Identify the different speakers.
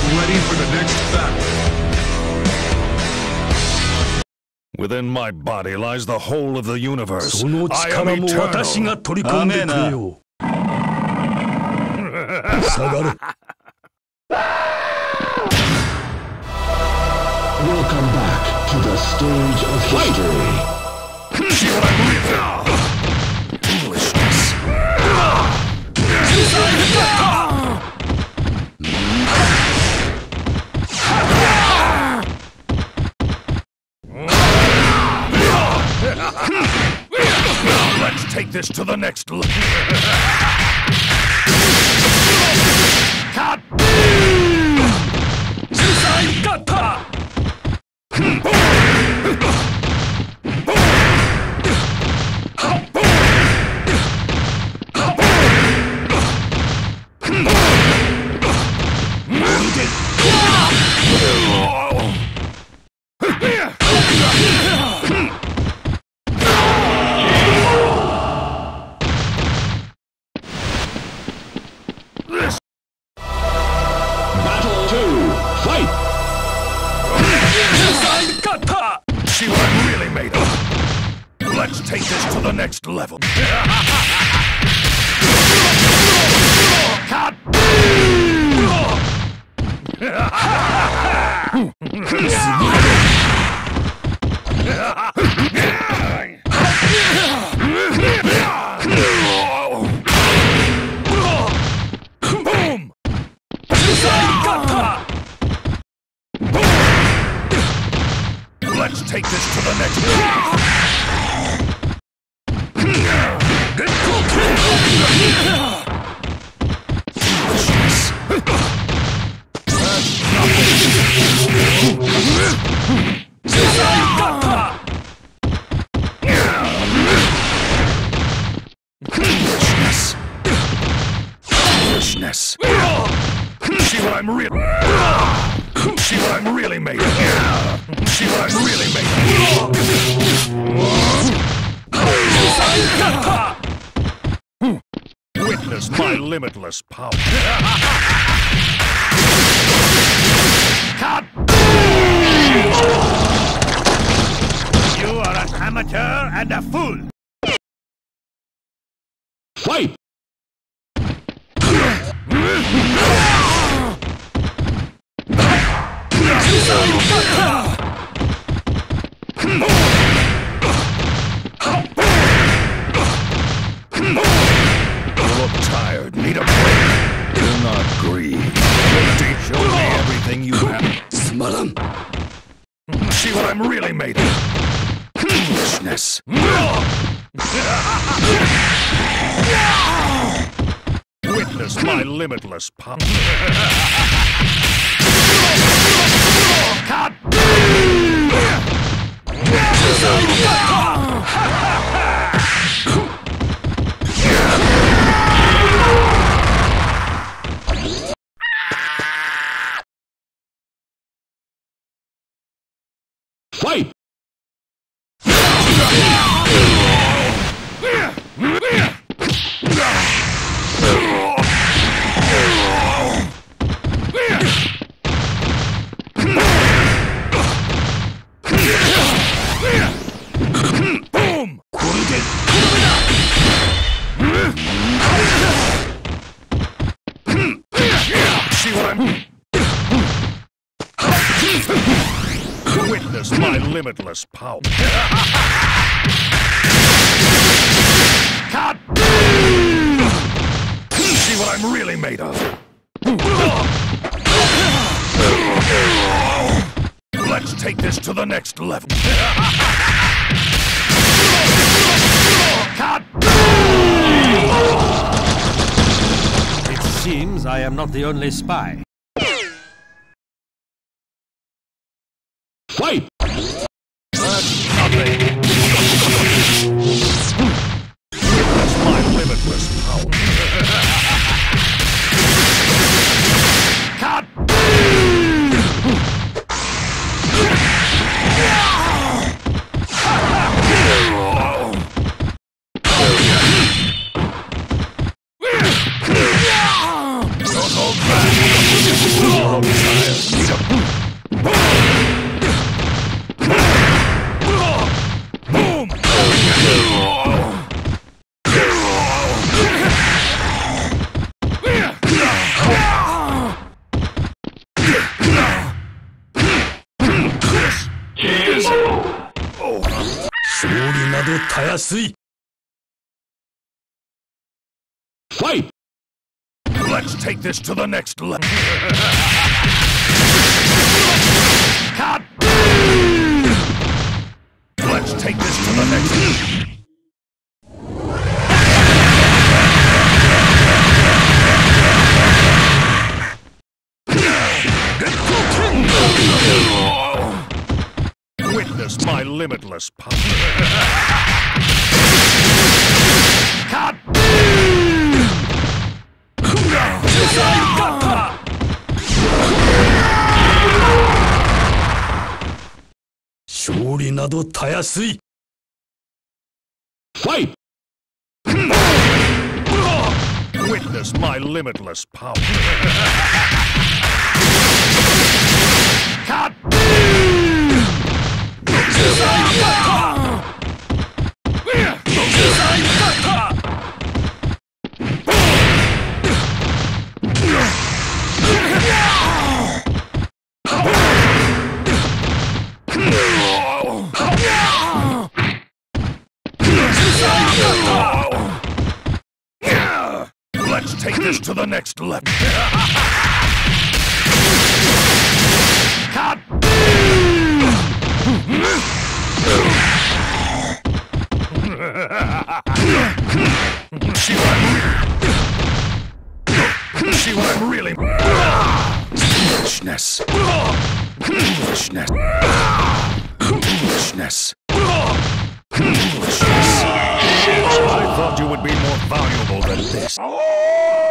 Speaker 1: ready for the next battle.
Speaker 2: Within my body lies the whole of the universe.
Speaker 3: その
Speaker 2: I
Speaker 3: 力
Speaker 2: am
Speaker 3: も私
Speaker 2: eternal.
Speaker 3: が取り込んでくれよ。下がれ。
Speaker 4: Welcome back to the stage of history.
Speaker 2: See what I'm reading? Foolishness. Let's take this to the next level. Cut!
Speaker 4: Battle 2, fight!
Speaker 2: See what I'm really made of. Let's take this to the next level. Cut! Boom! Let's take this to the next level. Foolishness. See what I'm really. See what I'm really made of. See what I'm really made of. Witness my limitless power. Cut! You are an amateur and a fool.
Speaker 4: Fight!
Speaker 2: You look tired. Need a break. Do not grieve. Show me everything you have. See what I'm really made of. Foolishness. Witness my limitless power. Cut!
Speaker 4: Fight!
Speaker 2: Boom! See what I'm... Witness my limitless power. Cut! See what I'm really made of. Let's take this to the next level. Cut!
Speaker 5: It seems I am not the only spy.
Speaker 4: Fight!
Speaker 2: That's nothing. That's my limitless power. Cut! Don't hold back. look tired. Need a boom! Boom!
Speaker 3: 勝利などたやすい。
Speaker 4: Fight!
Speaker 2: Let's take this to the next level. Let's take this to the next level. Witness my limitless power.
Speaker 4: Fight!
Speaker 2: Witness my limitless power. Let's take this to the next level. See what I'm really. Foolishness. Foolishness. Foolishness. Foolishness. I thought you would be more valuable than this.